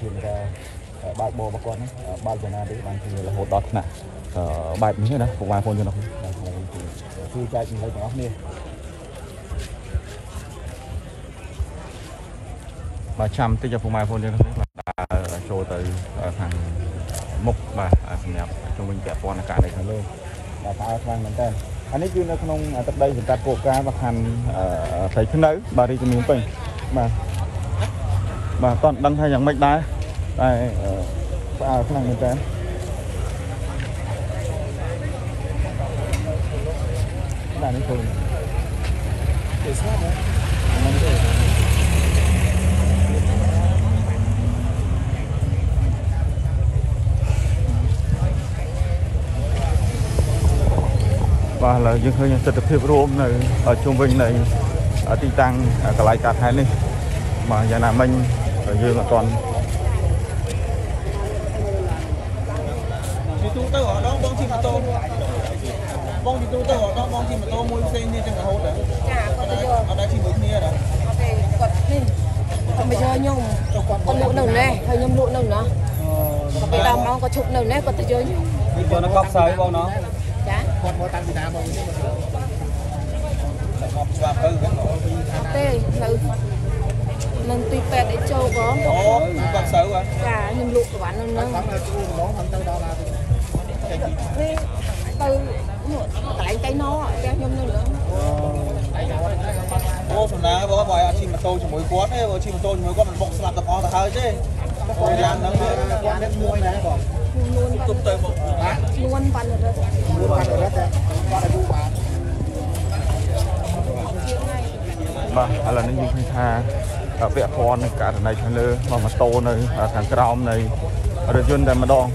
ជាបើកបបកគាត់បើកចំណាទីបានជារហូតដល់ថ្នាក់បែបនេះណាពុកម៉ែបងប្អូនទាំងអស់គឺចែកជាមួយទាំងអស់គ្នាបាទចាំតិចពុកម៉ែបងប្អូនទាំងអស់គ្នាបាទចូលទៅខាងមុខបាទសម្រាប់ជុំវិញពាក់ព័ន្ធនឹងការនៅខាងលើបាទផ្អើលខ្លាំងមែនតើអានេះគឺនៅក្នុងទឹកដីសង្កាត់គោកការបាទខណ្ឌស្រីធ្នៅបាទរាជធានីភ្នំពេញបាទអត់ដឹងថាយ៉ាងម៉េចដែរតែផ្អើលខ្លាំងមែនតើបាទនេះខ្លួនទេស្ងាត់ណាមិនទេបាទឥឡូវយើងឃើញទស្សនវិជ្ជារួមនៅជុំវិញនៃទីតាំងកន្លែងកាត់ហែននេះបាទយ៉ាងណាមិញយើងអត់ទាន់ទីទូទៅអត់បងជិះម៉ូតូបងទីទូទៅអត់បងជិះម៉ូតូមួយផ្សេងនេះចឹងរហូតចាគាត់ទៅយកអត់ដែរជិះមួយគ្នាដែរអូខេគាត់នេះគាត់មកយកខ្ញុំគាត់លក់នៅនេះហើយខ្ញុំលក់នៅណាពេលដល់ម៉ោងគាត់ឈប់នៅនេះគាត់ទៅយកខ្ញុំយកនៅកប់សើបងណោះចាគាត់មកតាំងពីណាបងនេះមកស្វាប់ទៅទេនៅទីពេទ្យអីចូលបងអូគាត់សើចាខ្ញុំលក់ប្រវត្តិនៅហ្នឹងទៅដល់ឡានេះទៅកន្លែងតៃណោផ្ទះខ្ញុំនៅហ្នឹងអូសំណាបងបើឲ្យជិះម៉ូតូជាមួយគាត់ទេបើជិះម៉ូតូជាមួយគាត់មិនបុកស្លាប់ទាំងអស់ទៅហើយទេគាត់យ៉ាងហ្នឹងគាត់មានមួយដែរបងនួនទុបទៅបងនួនបានរត់នួនបានរត់តែគាត់ឲ្យបានបាទឥឡូវនេះយើងឃើញថាពាក់ព័ន្ធនឹងករណីខាងលើម៉ូតូនៅខាងក្រោមនៃរថយន្តតែម្ដង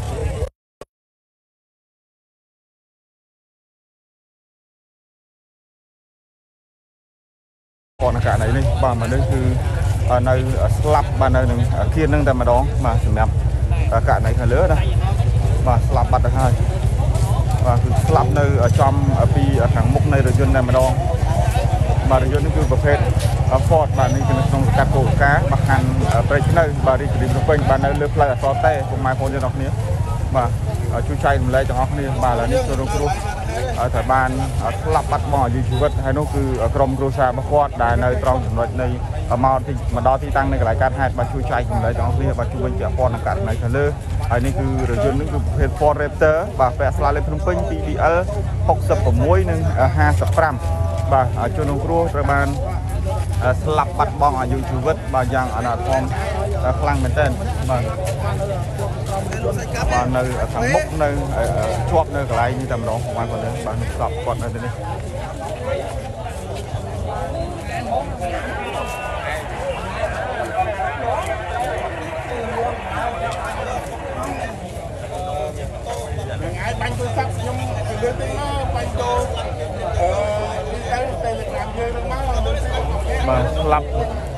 ព័ន្ធករណីនេះបាទមនុស្សគឺនៅស្លាប់បាទនៅនឹងអគារនឹងតែម្ដងបាទសម្រាប់ករណីខាងលើណាបាទស្លាប់បាត់ទៅហើយបាទគឺស្លាប់នៅចំពីខាងមុខនៃរថយន្តតែម្ដងបាទរថយន្តនេះគឺប្រភេទ Ford បាទនេះគឺនៅក្នុងសង្កាត់គោកការបាទខណ្ឌព្រៃធ្នៅបាទរាជធានីភ្នំពេញបាទនៅលើផ្លូវអសរតេពុកម៉ែបងប្អូនទាំងអស់គ្នាបាទជួយចែករំលែកទាំងអស់គ្នាបាទឥឡូវនេះចូលរងគ្រោះត្រូវបានស្លាប់បាត់បង់អាយុជីវិតហើយនោះគឺក្រុមគ្រួសាររបស់គាត់ដែលនៅត្រង់ចំណុចនៃមកដល់ទីតាំងនៃកន្លែងកាត់ហេតុបាទជួយចែករំលែកទាំងអស់គ្នាបាទជួយវិញពាក់ព័ន្ធនឹងករណីខាងលើហើយនេះគឺរថយន្តនេះគឺប្រភេទ Ford Raptor បាទពាក់ស្លាកលេខភ្នំពេញ TDL 66និង55បាទជនរងគ្រោះត្រូវបានស្លាប់បាត់បង់អាយុជីវិតបាទយ៉ាងអនាធមខ្លាំងមែនទែនបាទបាទនៅខាងមុខនៅជាប់នៅកន្លែងនេះតែម្ដងបងប្អូនបាទនឹងស្លាប់គាត់នៅទីនេះថ្ងៃបាញ់ទូរស័ព្ទខ្ញុំពីលើទីមកបាញ់ចូលTelegram យើងនឹងមកបាទស្លាប់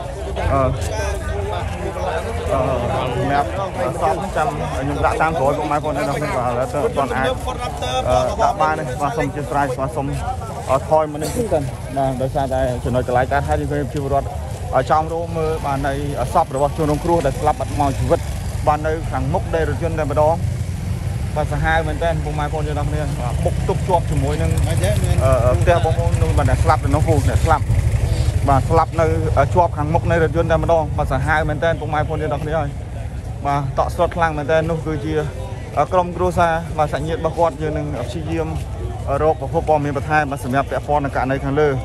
សម្រាប់សពចាំខ្ញុំដាក់តាមក្រោយពុកម៉ែបងប្អូននៅក្នុងបាទឥឡូវទៅអត់ទាន់អាចដាក់បានទេបាទសូមជិះប្រាយបាទសូមថយមកនេះទៀតបាទដោយសារតែចំណុចកន្លែងកាត់ហេតុយើងជីវរដ្ឋចង់រួមមើលបាទនៃសពរបស់ជនរងគ្រោះដែលស្លាប់បាត់បង់ជីវិតបាទនៅខាងមុខនៃរថយន្តតែម្ដងបាទសាហាវមែនតើពុកម៉ែបងប្អូនយើងទាំងគ្នាបុកទុកជាប់ជាមួយនឹងផ្ទះបងប្អូននោះបាទអ្នកស្លាប់ទៅនោះគូអ្នកស្លាប់បាទស្លាប់នៅជាប់ខាងមុខនៃរថយន្តតែម្ដងបាទសាហាវមែនតើពុកម៉ែបងប្អូនយើងទាំងគ្នាហើយបាទតក់ស្លុតខ្លាំងមែនតើនោះគឺជាក្រុមគ្រួសារបាទសាច់ញាតិរបស់គាត់យើងនឹងព្យាយាមរកប្រភពព័ត៌មានបន្ថែមបាទសម្រាប់ពាក់ព័ន្ធនឹងករណីខាងលើ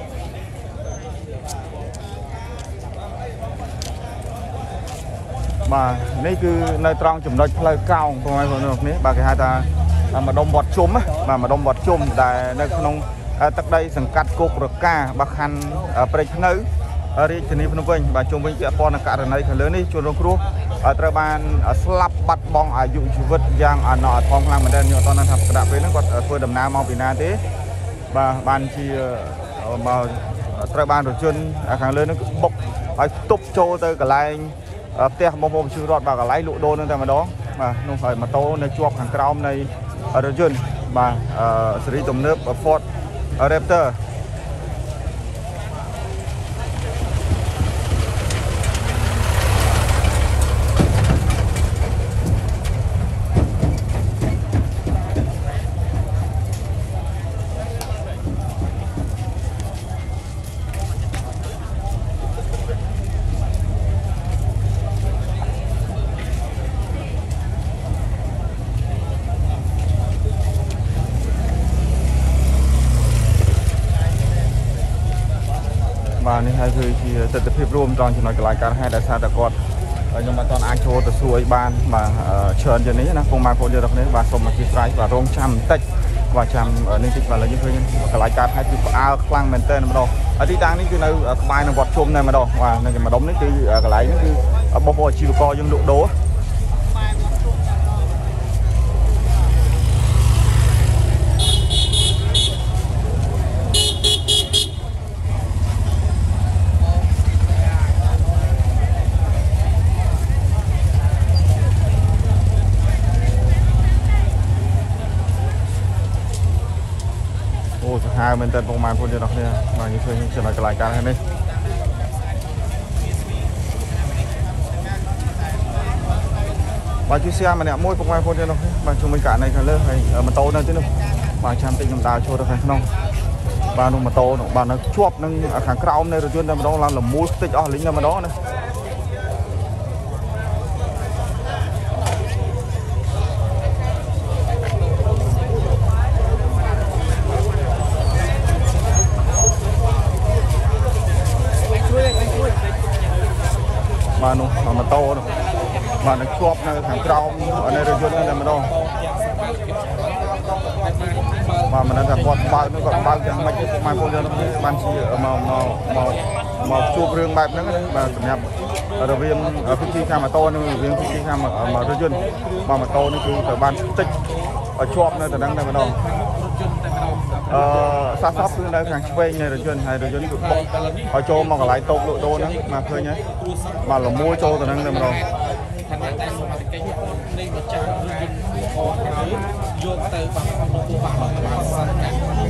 បាទនេះគឺនៅត្រង់ចំណុចផ្លូវកោងពុកម៉ែបងប្អូននេះបាទគេហៅថាម្ដុំវត្តជុំបាទម្ដុំវត្តជុំដែលនៅក្នុងទឹកដីសង្កាត់គោករកាបាទខណ្ឌព្រៃធ្នៅរាជធានីភ្នំពេញបាទជុំវិញពាក់ព័ន្ធនឹងករណីខាងលើនេះជនរងគ្រោះត្រូវបានស្លាប់បាត់បង់អាយុជីវិតយ៉ាងអនាថខ្លាំងមែនទែនខ្ញុំអត់ដឹងថាក្តាប់ពេលហ្នឹងគាត់ធ្វើដំណើរមកពីណាទេបាទបានជាមកត្រូវបានរថយន្តខាងលើហ្នឹងបុកឲ្យទប់ចូលទៅកន្លែងផ្ទះបងប្អូនប្រជាពលរដ្ឋបាទកន្លែងលក់ដូរនឹងតែម្ដងបាទនោះហើយម៉ូតូនៅជាប់ខាងក្រោមនៃរថយន្តបាទស៊េរីទំនើប Ford Raptor បនេះហើយគឺជាទស្សនវិជ្ជារួមត្រង់ចំណុចកន្លែងការហេតុដែលសារតែគាត់ខ្ញុំបានតន់អាចចូលទៅសួរឲ្យបានបាទច្រើនជាងនេះណាពុកម៉ែបងប្អូនយើងនេះបាទសូមអធិស្ឋានបាទរងចាំបន្តិចបាទចាំនេះតិចបាទឥឡូវយើងឃើញកន្លែងការហេតុគឺផ្អើលខ្លាំងមែនទែនម្ដងទីតាំងនេះគឺនៅក្បែរនឹងវត្តជុំតែម្ដងបាទនៅម្ដុំនេះគឺកន្លែងនេះគឺបងប្អូនអាជីវករយើងលក់ដូរហើយមែនតើបងប្អូនយើងអរគ្នាបាទយើងឃើញចំណុចកន្លែងការនេះបាទជួយ share ម្នាក់មួយបងប្អូនយើងអរគ្នាបាទជុំវិញករណីខាងលើហើយម៉ូតូនៅទីនោះបាទចាំតិចខ្ញុំដើរចូលទៅខាងក្នុងបាទនោះម៉ូតូនោះបាទនៅជាប់នឹងខាងក្រោមនៃរថយន្តតែម្ដងឡើងលមូលខ្ទេចអស់លីងតែម្ដងណាបាទនោះម៉ូតូនោះបាទនឹងជាប់នៅខាងក្រោមនៃរថយន្តតែម្ដងបាទមិនដឹងថាគាត់បើកនោះគាត់បើកយ៉ាងម៉េចទេពុកម៉ែបងប្អូនយើងបានជាមកជួបរឿងបែបហ្នឹងណាបាទសម្រាប់រវាងពិធីខាងម៉ូតូនិងរវាងពិធីខាងរថយន្តបាទម៉ូតូនេះគឺត្រូវបានស្ទេចជាប់នៅតែហ្នឹងតែម្ដងសាសសពគឺនៅខាងឆ្វេងនៃរថយន្តហើយរថយន្តគឺបុកឲ្យចូលមកកន្លែងតូបលក់ដូរហ្នឹងមកឃើញហើយបាទលមួលចូលទៅហ្នឹងតែម្ដងខណៈតែសមាជិកនៃម្ចាស់រថយន្តយកទៅបាក់ក្នុងទូបាក់របស់សិនណា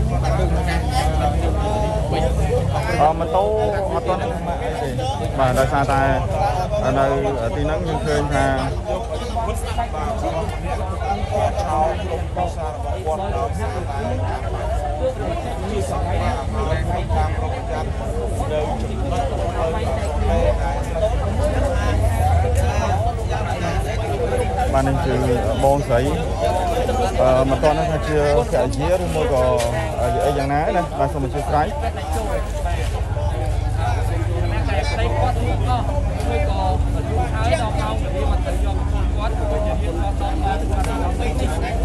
ម៉ូតូអត់ទាន់មកអីទេបាទដោយសារតែនៅទីហ្នឹងយើងឃើញថាជាសម័យតាមប្រវត្តិសាស្ត្រនៅចំណុចបាទនេះគឺបងស្រីមិនទាន់ថាជាភរិយាឬមួយក៏អីយ៉ាងណាណាបាទសូមអធិស្ឋានស្ដីគាត់មួយក៏ហើយដល់ម៉ោងនេះមកទៅយកគាត់ទៅជារៀនមកដល់មកទៅទីនេះគាត់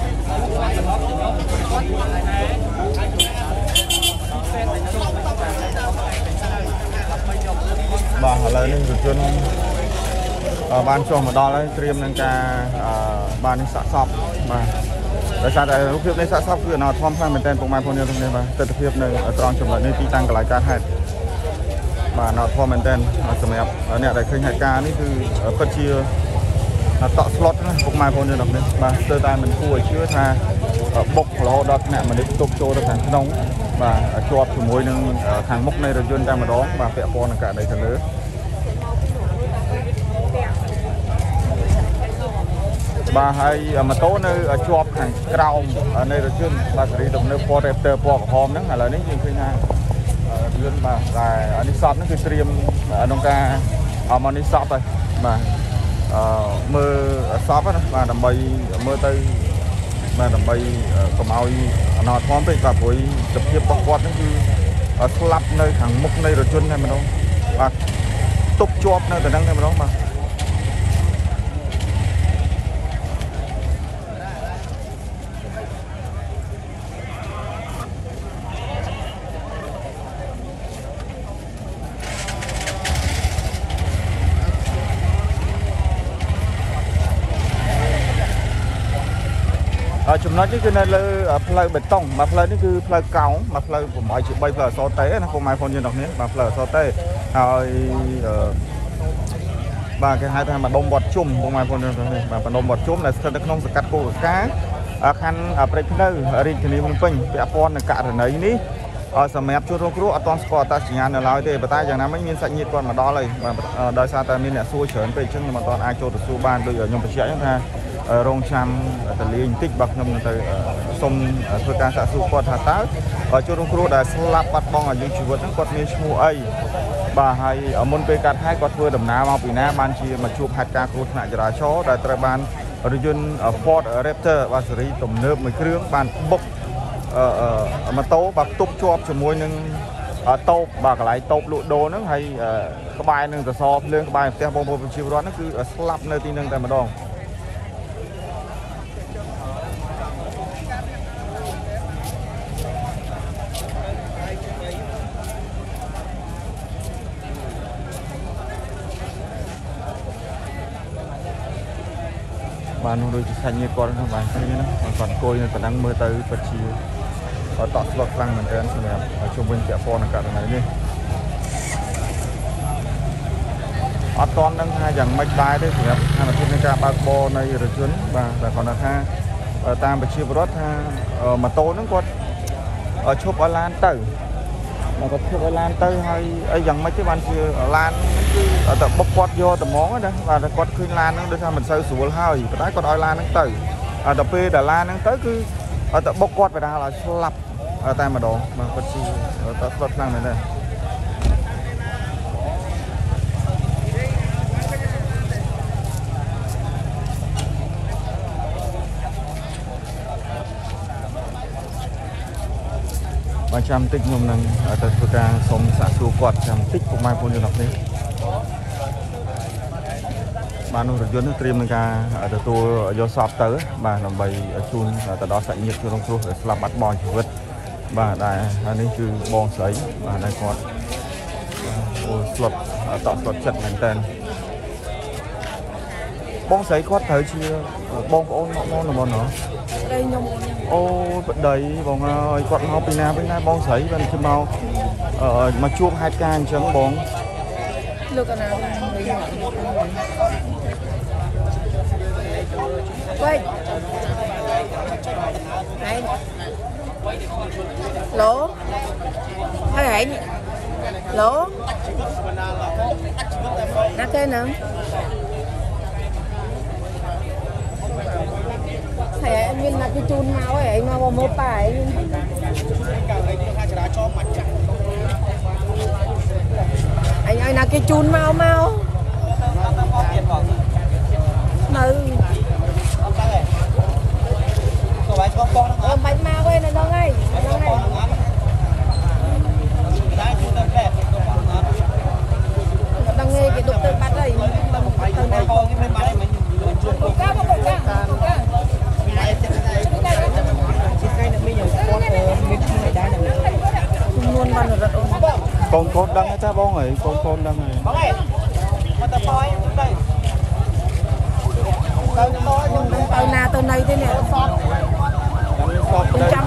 បាទឥឡូវនេះរថយន្តបានចុះមកដល់ហើយត្រៀមនឹងការបាននេះសាកសពបាទដោយសារតែរូបភាពនេះសាកសពគឺអនុធម្មខ្លាំងមែនទែនពុកម៉ែបងប្អូនទាំងនេះបាទទស្សនវិជ្ជានៅត្រង់ចំណុចនេះទីតាំងកន្លែងការហេតុបាទអនុធម្មមែនទែនសម្រាប់អ្នកដែលឃើញហេតុការណ៍នេះគឺពិតជាតក់ស្លុតណាពុកម៉ែបងប្អូនទាំងនេះបាទស្ទើរតែមិនគួរឲ្យជឿថាបុករហូតដល់ថ្នាក់មនុស្សទុកចូលទៅខាងក្នុងបាទជាប់ជាមួយនឹងខាងមុខនៃរថយន្តតែម្ដងបាទពាក់ព័ន្ធនឹងករណីខាងលើបាទហើយម៉ូតូនៅជាប់ខាងក្រោមនៃរថយន្តបាទសេរីទំនើបពណ៌ Raptor ពណ៌ក្រហមហ្នឹងឥឡូវនេះយើងឃើញថាយន្តបាទតែនេះសពហ្នឹងគឺត្រៀមក្នុងការមកនេះសពហើយបាទមើលសពណាបាទដើម្បីមើលទៅបាទដើម្បីកុំឲ្យអនាធមពេកបាទព្រោះសភាពរបស់គាត់ហ្នឹងគឺស្លាប់នៅខាងមុខនៃរថយន្តតែម្ដងបាទទប់ជាប់នៅតែហ្នឹងតែម្ដងបាទចំណុចនេះគឺនៅលើផ្លូវបេតុងបាទផ្លូវនេះគឺផ្លូវកោងបាទផ្លូវ8ជា3ផ្លូវអសតេណាពុកម៉ែបងប្អូនយើងទាំងគ្នាបាទផ្លូវអសតេហើយបាទគេហៅថាម្ដុំវត្តជុំពុកម៉ែបងប្អូនយើងទាំងគ្នាបាទម្ដុំវត្តជុំដែលស្ថិតនៅក្នុងសង្កាត់គោកកាខណ្ឌព្រែកភ្នៅរាជធានីភ្នំពេញពាក់ព័ន្ធនឹងករណីនេះសម្រាប់ជនរងគ្រោះអត់ទាន់ស្គាល់អត្តសញ្ញាណនៅឡើយទេប៉ុន្តែយ៉ាងណាមិញមានសាច់ញាតិគាត់មកដល់ហើយបាទដោយសារតែមានអ្នកសួរច្រើនពេកអញ្ចឹងខ្ញុំអត់ទាន់អាចចូលទៅសួរបានដូចខ្ញុំបញ្ជាក់ហ្នឹងថារងចាំតលាបន្តិចបាទខ្ញុំនឹងទៅសុំធ្វើការសាកសួរគាត់ថាតើជនរងគ្រោះដែលស្លាប់បាត់បង់អាយុជីវិតហ្នឹងគាត់មានឈ្មោះអីបាទហើយមុនពេលកាត់ហេតុគាត់ធ្វើដំណើរមកពីណាបានជាមកជួបហេតុការណ៍គ្រោះថ្នាក់ចរាចរណ៍ដែលត្រូវបានរថយន្ត Ford Raptor បាទស៊េរីទំនើបមួយគ្រឿងបានបុកម៉ូតូបាទទប់ជាប់ជាមួយនឹងតូបបាទកន្លែងតូបលក់ដូរហ្នឹងហើយក្បែរនឹងសសរភ្លើងក្បែរផ្ទះបងប្អូនប្រជាពលរដ្ឋហ្នឹងគឺស្លាប់នៅទីហ្នឹងតែម្ដងបាននោះដូចជាសាច់ញាតិគាត់ហ្នឹងបានឃើញណាគាត់អង្គុយនៅកណ្ដឹងមើលទៅពិតជាតក់ស្លុតខ្លាំងមែនទែនសម្រាប់ជុំវិញពាក់ព័ន្ធនឹងករណីនេះអត់ទាន់ដឹងថាយ៉ាងម៉េចដែរទេសម្រាប់ស្ថានភាពនៃការបើកបរនៃរថយន្តបាទតែគាត់ថាតាមប្រជាពលរដ្ឋថាម៉ូតូហ្នឹងគាត់ឈប់ឲ្យឡានទៅមកគាត់ឈប់ឲ្យឡានទៅហើយអីយ៉ាងម៉េចទេបានជាឡានគឺតែបុកគាត់យកតែហ្មងណាបាទគាត់ឃើញឡានហ្នឹងដូចថាមិនសូវស្រួលហើយប៉ុន្តែគាត់ឲ្យឡានហ្នឹងទៅដល់ពេលដែលឡានហ្នឹងទៅគឺតែបុកគាត់បណ្ដាលឲ្យស្លាប់តែម្ដងបាទគាត់ជាតស្លុតខ្លាំងមែនទេបាទចាំតិចខ្ញុំនឹងទៅធ្វើការសុំសាកសួរគាត់ចាំតិចពុកម៉ែបងប្អូនទាំងអស់នេះបាទនោះរថយន្តនឹងត្រៀមនឹងការទទួលយកសពទៅបាទដើម្បីជូនទៅដល់សាច់ញាតិជនរងគ្រោះដែលស្លាប់បាត់បង់ជីវិតបាទដែរហើយនេះគឺបងស្រីបាទដែលគាត់អូស្លុតតក់ស្លុតចិត្តមែនតើបងស្រីគាត់ត្រូវជាបងប្អូនមកណ៎ស្រីខ្ញុំអូប្តីបងអើយគាត់មកពីណាបងស្រីបានជិះមកជួបហេតុការណ៍អញ្ចឹងបងលោកអាណាវ៉ៃហៃឡូហើយហៃឡូណាគេហ្នឹងហើយមានណាគេជូនមកហើយមកមើលប៉ាហើយអញឲ្យណាគេជូនមកនៅបាច់មកវិញនៅដល់ហើយដល់ថ្ងៃគេដុកទៅបាត់ហើយទៅណាបងគេមិនបាត់ហើយមិនកាមកកូនដឹងទេបងអើយកូនដឹងហើយបងអើយមកទៅប៉យទៅទៅណាទៅណីទេនេះសតចាំ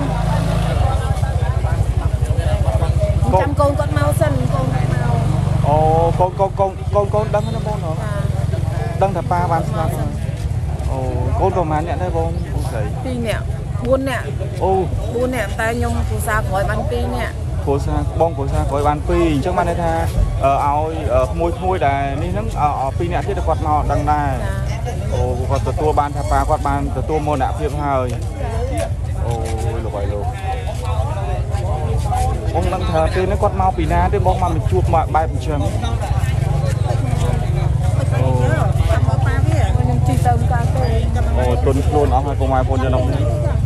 កូនគាត់មកសិនកូនមកអូកូនដឹងណាបងដឹងថាប៉ាបានស្លាប់អូកូនប្រហែលអ្នកដែរបងស្រី 2នាក់4នាក់អូ 4នាក់តែខ្ញុំគ្រូសាក្រោយបាន2នាក់គ្រួសារបងគ្រួសារក្រោយបាន2អញ្ចឹងបានន័យថាឲ្យក្មួយដែលនេះហ្នឹង2នាក់ទៀតគាត់មកដឹងដែរអូគាត់ទទួលបានថាប៉ាគាត់បានទទួលមរណភាពហើយអូលោកអើយលោកបងដឹងថាពេលនេះគាត់មកពីណាទេបងមកជួបមកបែបអញ្ចឹងអូមកប៉ាវាខ្ញុំជីទៅកាទេអូទុនខ្លួនអស់ហើយពុកម៉ែបងប្អូនយើងនេះ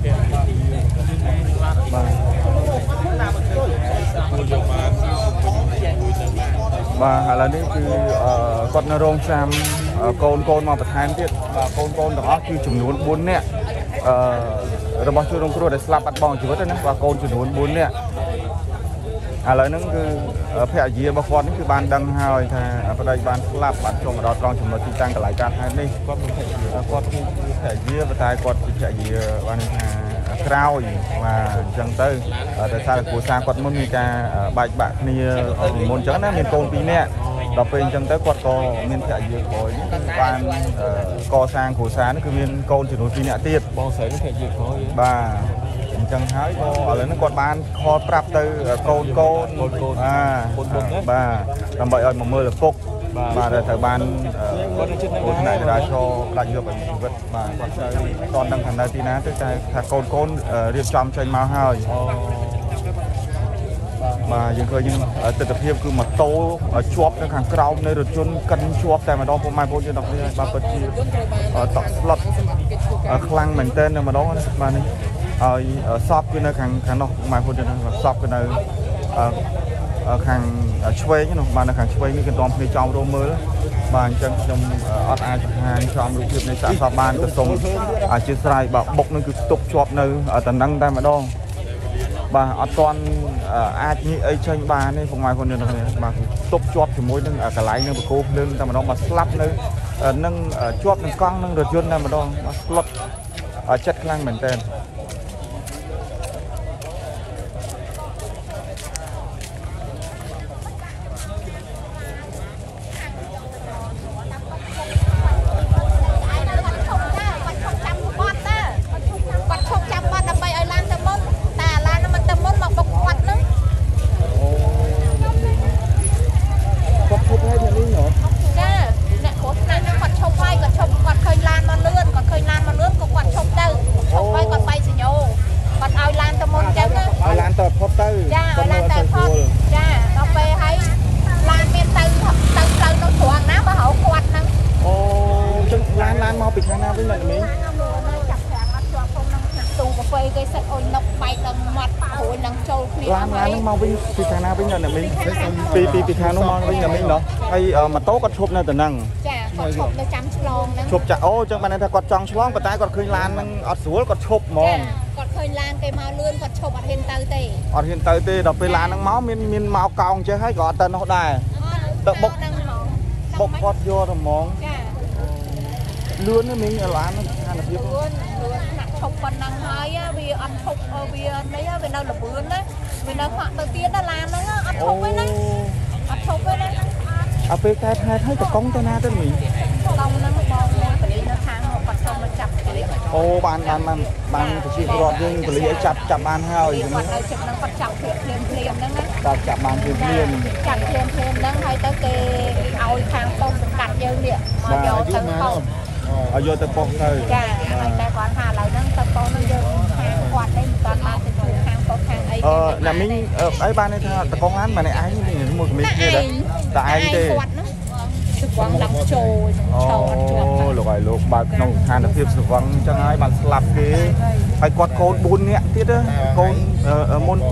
បាទឥឡូវនេះគឺគាត់នៅរងចាំកូនមកបន្ថែមទៀតបាទកូនទាំងអស់គឺចំនួន4នាក់របស់ជនរងគ្រោះដែលស្លាប់បាត់បង់ជីវិតណាបាទកូនចំនួន4នាក់ឥឡូវហ្នឹងគឺភរិយារបស់គាត់នេះគឺបានដឹងហើយថាប្តីបានស្លាប់បានចូលមកដល់ត្រង់ចំណុចទីតាំងកន្លែងកើតហេតុនេះគាត់គឺភរិយាប៉ុន្តែគាត់ជាភរិយាបានថាក្រោយបាទអញ្ចឹងទៅតែថាគ្រួសារគាត់មុនមានការបែកបាក់គ្នាមុនអញ្ចឹងណាមានកូន2នាក់ដល់ពេលអញ្ចឹងទៅគាត់ក៏មានភរិយាក្រោយបានកសាងគ្រួសារនេះគឺមានកូនចំនួន2នាក់ទៀតបងស្រីនេះភរិយាក្រោយបាទអញ្ចឹងហើយក៏ឥឡូវនេះគាត់បានខលប្រាប់ទៅកូនបាទដើម្បីឲ្យមកមើលឪពុកបាទត្រូវបានគាត់នៅជិតនេះណាចរាចរណ៍ផ្ដាច់យកឲ្យជីវិតបាទគាត់ទៅតន់ដឹងថានៅទីណាទៅតែថាកូនរៀបចំចេញមកហើយបាទយើងឃើញទស្សនវិជ្ជាគឺម៉ូតូជាប់នៅខាងក្រោមនៃរថយន្តកិនជាប់តែម្ដងពុកម៉ែបងប្អូនយើងទាំងគ្នាបាទពិតជាតក់ស្លុតខ្លាំងមែនទែនតែម្ដងបាទនេះហើយសពគឺនៅខាងនោះពុកម៉ែបងប្អូនយើងសពគឺនៅខាងឆ្វេងនោះបានខាងឆ្វេងនេះក៏តំគ្នាចំរមើលបាទអញ្ចឹងខ្ញុំអត់អាចបង្ហាញចំរូបភាពនៃសាកសពបានក៏សូមអធិស្ឋានបាទបុកនឹងគឺស្ទុកជាប់នៅតំណឹងតែម្ដងបាទអត់ទាន់អាចងាកអីចេញបានទេពុកម៉ែបងប្អូនទាំងគ្នាបាទស្ទុកជាប់ជាមួយនឹងកន្លែងនឹងបកគោភ្លើងតែម្ដងបាទស្លាប់នៅនឹងជាប់នឹងកង់នឹងរថយន្តតែម្ដងបាទស្លុតចិត្តខ្លាំងមែនតើពីខាងនោះមកវិញតែមិញណោះហើយម៉ូតូគាត់ឈប់នៅតំណឹងចាគាត់ឈប់នៅចាំឆ្លងហ្នឹងឈប់ចាអូអញ្ចឹងបានន័យថាគាត់ចង់ឆ្លងប៉ុន្តែគាត់ឃើញឡានហ្នឹងអត់ស្រួលគាត់ឈប់ហ្មងគាត់ឃើញឡានគេមកលឿនគាត់ឈប់អត់ហ៊ានទៅទេអត់ហ៊ានទៅទេដល់ពេលឡានហ្នឹងមកមានមកកោងចេះហើយក៏អត់ទៅនោះដែរទៅបុកគាត់យកទៅហ្មងចាលឿនណាមិញឡានហ្នឹងស្ថានភាពលឿនណាក់ឈប់ប៉ុណ្ណឹងហើយវាអត់ឈប់វានេះវានៅលបឿនណាវានៅផាក់ទៅទៀតណាឡានហ្នឹងអត់ឈប់ទេណាអត់ឈប់ទេណាអត់ពេលកែផែតហើយតកង់ទៅណាទៅមីកង់ហ្នឹងបងមួយបលីនៅខាងគាត់សុំមកចាប់បលីអូបានប្រជាពលរដ្ឋយើងបលីឲ្យចាប់បានហើយគាត់នៅចិត្តហ្នឹងគាត់ចាប់ភ្លាមហ្នឹងណាចាប់បានភ្លាមចាប់ភ្លាមហ្នឹងហើយទៅគេឲ្យខាងប៉ុស្តិ៍សង្កាត់យើងនេះមកយកទៅប៉ុស្តិ៍ឲ្យយកទៅប៉ុស្តិ៍ទៅចាហើយតែគាត់ថាឥឡូវហ្នឹងទៅប៉ុស្តិ៍ហ្នឹងយើងខាងគាត់នេះគាត់បានទៅជួយខាងប៉ុស្តិ៍ខាងអីណាមីងអីបានន័យថាតកងឡានមិនឯងមួយក្មេងទៀតតែឯងទេគាត់ហ្នឹងស្វឹងឡើងចូលឈរអត់ជាប់អូលោកឲ្យលោកបើក្នុងស្ថានភាពស្វឹងអញ្ចឹងហើយបានស្លាប់គេហើយគាត់កូន4នាក់ទៀតកូនមុន2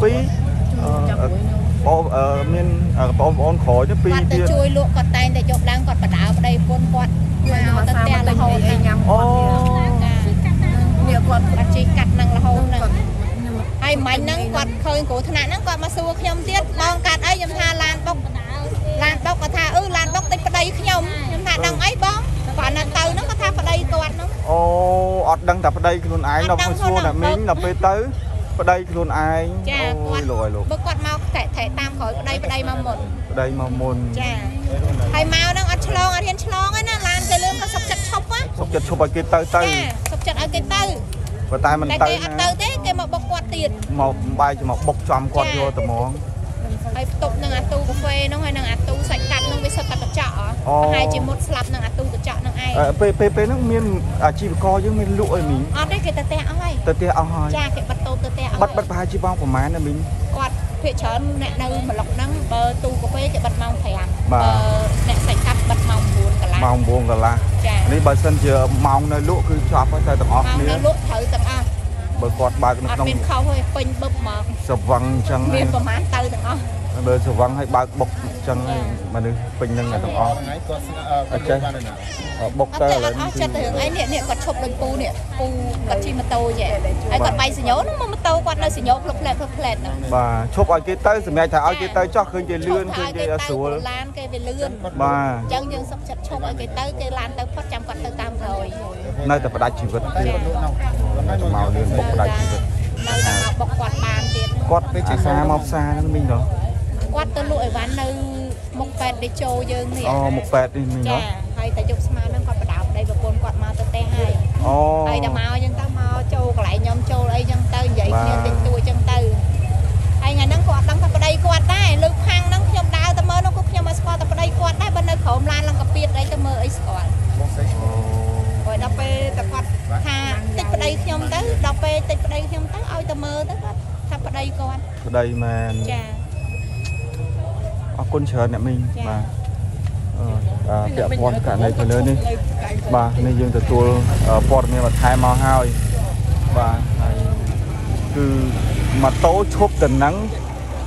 មានបងប្អូនក្រោយទៅ2ទៀតគាត់ទៅជួយលោកគាត់តែងតែយកឡើងគាត់បដើប្តីប្រពន្ធគាត់មកទៅផ្ទះរហូតញ៉ាំអូនេះគាត់អត់ជិះកាត់នឹងរហូតហ្នឹងហើយមិញហ្នឹងគាត់ឃើញគ្រូថ្នាក់ហ្នឹងគាត់មកសួរខ្ញុំទៀតបងកាត់អីខ្ញុំថាឡានបុកគាត់ថាឡានបុកតិចប្តីខ្ញុំថាដឹងអីបងគាត់នៅទៅហ្នឹងគាត់ថាប្តីគាត់ហ្នឹងអូអត់ដឹងតែប្តីខ្លួនឯងដល់គាត់សួរតែមីងដល់ពេលទៅប្តីខ្លួនឯងអូយលោកឲ្យលោកបើគាត់មកតែតាមក្រោយប្តីមកមុនចាហើយមកហ្នឹងអត់ឆ្លងអត់ហ៊ានឆ្លងទេណាឡានគេលឿនគាត់សុកចិត្តឈប់សុកចិត្តឈប់ឲ្យគេទៅចាសុកចិត្តឲ្យគេទៅប៉ុន្តែមិនទៅគេអត់ទៅទេគេមកបុកគាត់ទៀតមកបាយមកបុកចំគាត់យកទៅហ្មងហើយផ្ទុកនឹងអាទូកាហ្វេហ្នឹងហើយនឹងអាទូសាច់កាត់ហ្នឹងវាសិតតែកញ្ចក់ប្រហែលជាមុតស្លាប់នឹងអាទូកញ្ចក់ហ្នឹងឯងពេលហ្នឹងមានអាជីវករយើងមានលក់អីមីងអត់ទេគេទៅផ្ទះអស់ហើយចាគេបិទតូបទៅផ្ទះអស់បិទប្រហែលជាម៉ោងប្រហែលណាមីងគាត់ភាគច្រើនអ្នកនៅម្លុកហ្នឹងបើទូកាហ្វេគេបិទម៉ោង5បើអ្នកសាច់កាត់បិទម៉ោង9កន្លះចានេះបើសិនជាម៉ោងនៅលក់គឺចប់ហើយតែទាំងអស់គ្នាម៉ោងនៅលក់ត្រូវទាំងអស់បើគាត់បើកនៅក្នុងអត់មានខុសទេពេញបឹបមកស្វឹងអញ្ចឹងមានប្រហែលទៅទាំងអស់បើស្វឹងឲ្យបើកបុកអញ្ចឹងមនុស្សពេញនឹងទាំងអស់អញ្ចឹងបុកទៅឥឡូវនេះចិត្តរឿងអីនេះគាត់ឈប់ដូចពូគាត់ជិះម៉ូតូចេះហើយគាត់បាយសញ្ញោនោះម៉ូតូគាត់នៅសញ្ញោផ្លុកផ្លែហ្នឹងបាទឈប់ឲ្យគេទៅសម្រាប់ថាឲ្យគេទៅចោះឃើញគេលឿនឃើញគេស្រួលឡានគេវាលឿនបាទអញ្ចឹងយើងសុខចិត្តឈប់ឲ្យគេទៅគេឡានទៅផុតចាំគាត់ទៅតាមក្រោយនៅតែផ្ដាច់ជីវិតទៀតមកលឿនបុកផ្ដាច់ជីវិតនៅតែមកបុកគាត់បានទៀតគាត់ទៅអាសាមកផ្សារហ្នឹងមីងដល់គាត់ទៅលក់អីវ៉ាន់នៅមុខប៉ែតដេជោយើងនេះអូមុខប៉ែតនេះមីងចាហើយតែយកស្មាហ្នឹងគាត់បដោបប្តីប្រពន្ធគាត់មកទៅផ្ទះហើយអូហើយតែមកអញ្ចឹងទៅមកចូលកន្លែងខ្ញុំចូលអីអញ្ចឹងទៅនិយាយគ្នាតិចតួចអញ្ចឹងទៅហើយថ្ងៃហ្នឹងគាត់អត់ដឹងថាប្តីគាត់ដែរលើកខាងហ្នឹងខ្ញុំដើរទៅមើលនោះក៏ខ្ញុំមិនស្គាល់តែប្តីគាត់ដែរបើនៅក្រោមឡានឡើងកាពៀតអីទៅមើលអីស្គាល់អូដល់ពេលតែគាត់ថាតិចប្តីខ្ញុំទៅដល់ពេលតិចប្តីខ្ញុំទៅឲ្យទៅមើលទៅគាត់ថាប្តីគាត់ប្តីមែនចាអរគុណច្រើនអ្នកមីងបាទពាក់ព័ន្ធករណីទៅលើនេះបាទនេះយើងទទួលព័ត៌មានបន្ថែមមកហើយបាទហើយគឺម៉ូតូឈប់តំណឹង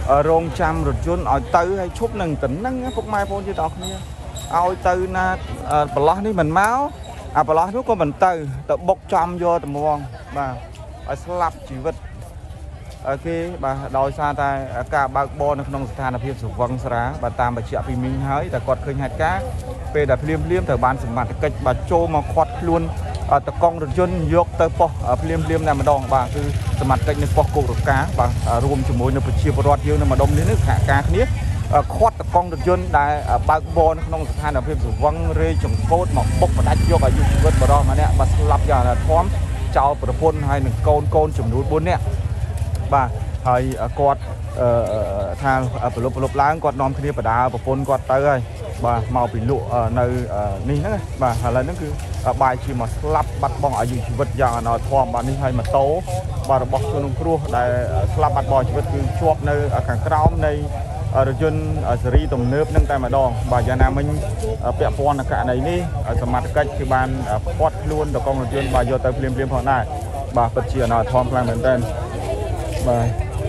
รองจำรถยนต์เอาตื้อให้ชุบหนึ่งtỉnhนั่งพวกไม้พวกที่ตอกนี่เอาตื้อนะปลานี่มันmáuปลาทุกคนมันตื้อแต่บกจำโยแต่มองมาสลับชีวิตkhi bà đòi xa ta cả bạc bò nó không thành là phiên sụp văng sá bà tam bà chẹo vì mình háiแต่quạt khơi hạt cá về đập liêm liêm thời ban sụp mặt cách bà trô mà quạt luôn tập con được chân dọc tới po liêm liêm này mà đòn bà cứ sụp mặt cách nó po cổ được cá bà rùm cho mối nó bị chia bọt nhiều mà đông đến nước hạ cá khía quạt tập con được chân đại bạc bò nó không thành là phiên sụp văng rê trồng cốt mà bốc mà đá vô bà dùng vớt bà đo mà nè bà lặp giờ là thóm chào bà phun hay là côn chùm núi bốn nè bà hay quạt tha lục láng quạt nón kia bà đá bà phun quạt tới ơi bà màu bị lụa nơi ní đó bà hay là nó cứ bài chỉ mà slap bắt bong ở dưới vật giờ nó thòm bà ní hay mà tố bà bọc cho nó cua để slap bắt bò chỉ vật cứ chuột nơi càng cao nơi rồi dân xử lý tổng nước nâng tay mà đòn bà già nam mình bẹ phun là cả này ní sầm mặt cách thì bàn quạt luôn được con dân bà vô tới liêm họ này bà bật chia nó thòm làm mình tên bà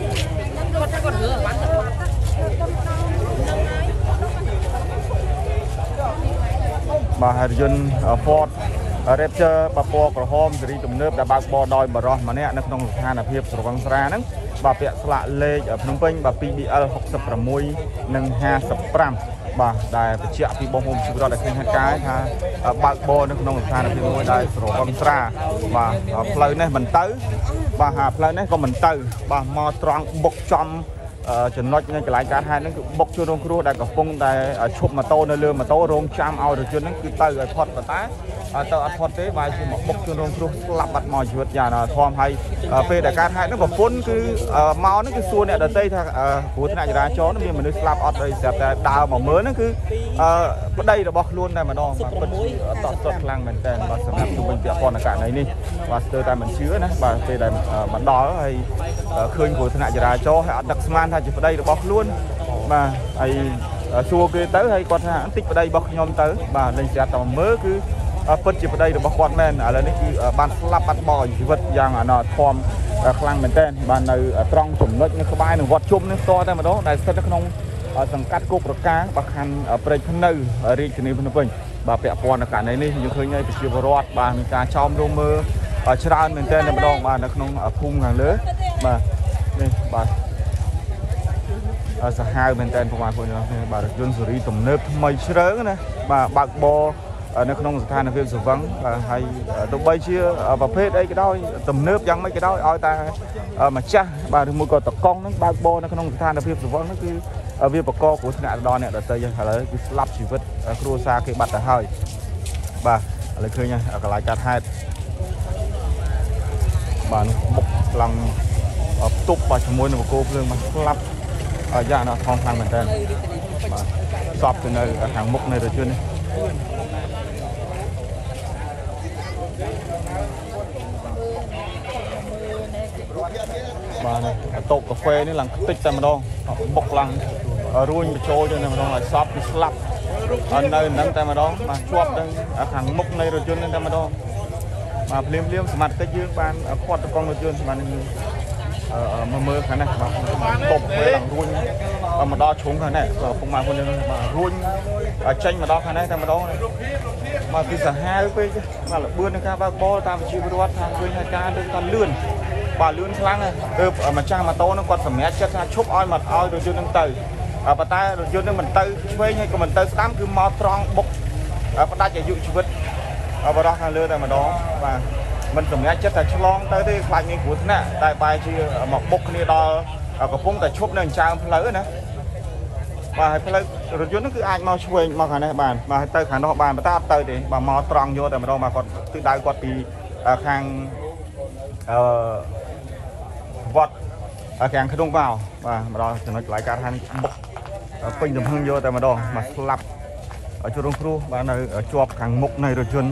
bà hải dân Ford Raptor bà po của hôm xử lý tổng nước đã bác bò đòi bà rò mà nè nó không được là hiệp sổ văng ra nắng bà bẹ lạ lê ở Phnom Penh bà PBL 66 nâng 25 bà đại chia thì bom hôm chúng ta đã khơi hai cái ha bạc bò nó không được là hiệp nuôi đại sổ văng ra và plei này mình tới bà hà plei này có mình tới bà mò tròn bốc trong chừng nói cái lại cả hai nó bốc cho đông cua đại cả phong đại chụp mà to nơi lừa mà to rôm cham ao được chưa nó cứ tới rồi thoát và tá tao thoát thế vài khi mà bốc cho đông cua lặp bật mò chuột nhà là thom hay về đại cả hai nó còn phun cứ màu nó cứ xua nè đợt tây thằng của thế này ra chó nó mình nó lặp ở đây sẽ đào mà mới nó cứ ở đây là bọc luôn này mà đo mà tọt tọt lăng mình tên và sản phẩm chúng mình tiệm con là cả này đi và từ tay mình chứa này và về đây mình đo hay khơi của thế này ra cho hay đặc man thay chỉ ở đây là bọc luôn mà hay xua kia tới hay con hàng tích ở đây bọc nhom tới và lên xe tàu mới cứ phân chỉ ở đây là bọc con men ở đây cứ ban lắp bắt bò chỉ vật dạng nó thom lăng mình tên ban này trong chủng nó như cái bài nó vọt chung nó to đây mà đó này sẽ nó khôngสังกัดกุกระกางบางคันประเด็นนึเรียกชนิดพนเป็นบาเปียปอนอากาศในนี้ยังเคยไงไปเชียร์รอดบางมีการชอมลงมือชราเหมือนเต้นในบ้านบางนักน้องพุ่งhàng lứaมานี่บาสหายเหมือนเต้นประมาณคนนี้บาจนสุริตุ่มเนิบไม่เชื่อนะบาบากบอนักน้องสถานเพื่อนสุวังhay tụi bay chia và phê đây cái đó tầm nước chẳng mấy cái đó oi ta mà cha bà được mua cò tọt con nó bạc bòนักน้องสถานเพื่อนสุวังnó cứ việc bọc co của thằng đo này là tây là lấy lắp chỉ vật cua xa cái bát là hơi bà lấy khơi nha cái lại chặt hai bà một lần tụt vào trong môi nó cô phương mà lắp ở nhà nó thong thang mình tên sọp từ nơi hàng mục này rồi chưa này bà này tụt cà phê này lần tích ra mà đâu bọc lần ruin bị trôi cho nên mà là shop bị slap ở nơi nắng tay mà đó mà chuột đang hàng mốc này rồi chưa nên tay mà đó mà liêm mặt cái dương ban quạt con rồi chưa mà mà mưa khả này mà tụt với lần ruin mà đo xuống khả này không mà con mà ruin tranh mà đo khả này tay mà đó mà khi cả hai cái mà là bươn cái ba bo tam chịu đuổi thang quên hai ca đừng còn lươn bà lươn kháng này mà trang mà to nó còn phải mét chất chúc oi mặt oi rồi chưa nâng từ bà ta rồi vô nên mình tư quê hay còn mình tư tám cứ mò tròn bốc bà ta chạy dụ chụp vứt bà đó hàng lừa này mà đó và mình cầm nghe chất là chlong tới cái bài nghiên cứu thế này tại bài chỉ một bốc này đo có phun tại chụp nên trang lỡ nữa và hay rồi vô nó cứ ai mò xuôi mò khả này bàn mà tư khả đó bàn bà ta tư thì bà mò tròn vô tại mà đâu mà còn tự đại quạt thì khang vọt càng khơi đông vào và đó thì nó lại cả hai bốc pin đầm hương vô tại mà đo mà lặp ở chỗ đông cru và nơi ở chuột hàng mục này rồi chân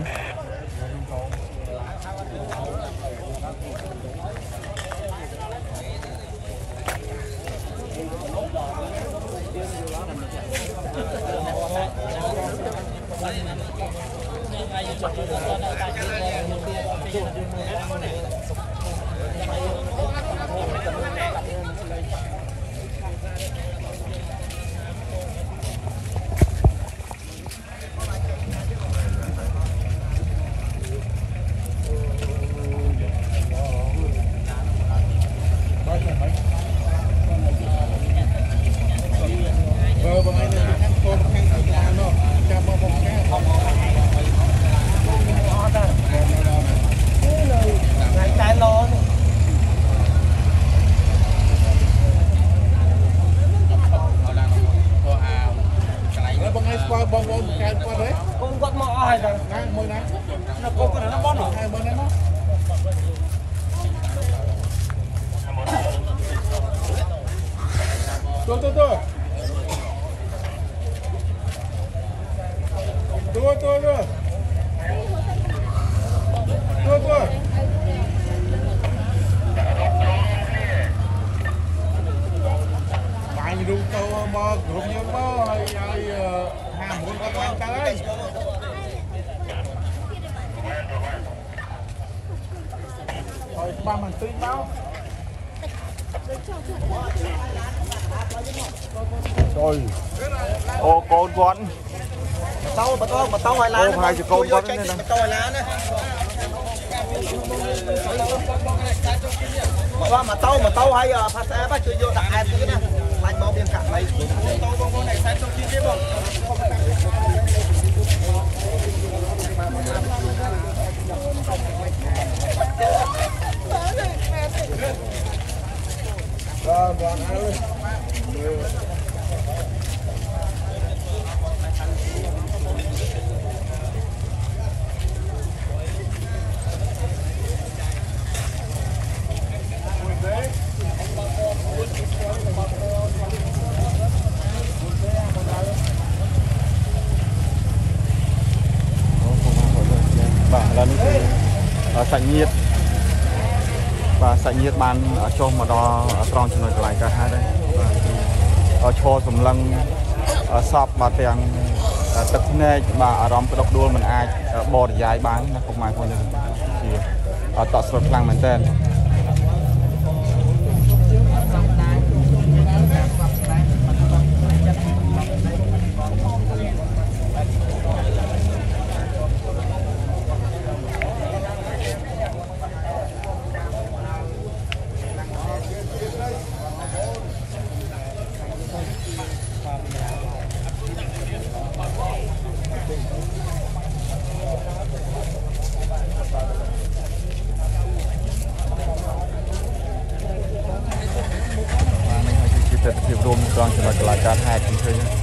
ba mình tươi bao rồi ô con tao hỏi lá hai chục con đấy nè tao hỏi lá này mà tao hay phát xe bắt chơi vô đại ai thế nè anh bao biên cả mấy tao con này sai trong chi tiết không là sạch nhiệt và sạch nhiệt ban cho mà đo tròn cho nó lại cả hai đây cho sầm lăng sọp mà tiền tập này mà rong cái độc đuôi mình ai bò dài bán nó không mai thôi thì tạo sự lăng mình tênភាពរួមត្រង់ចំណុចកន្លែងការហែកឃើញ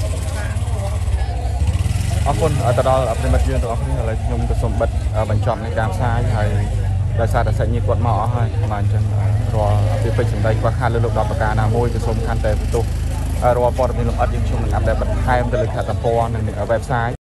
អរគុណទៅដល់ប្រិមិត្តយើងទាំងអស់គ្នាឥឡូវខ្ញុំក៏សូមបិទបញ្ចប់នៃការផ្សាយហើយដោយសារតែសាច់ញាតិគាត់មកអស់ហើយបាទអញ្ចឹងរាល់ពីពេជ្រសម្ដីខ្វះខាតលើលោក10ប្រការណាមួយក៏សូមខន្តីបន្ទោសរាល់ព័ត៌មានលម្អិតយើងខ្ញុំនឹងអាប់ដេតបន្ថែមទៅលើខេត្តតំពរនិង website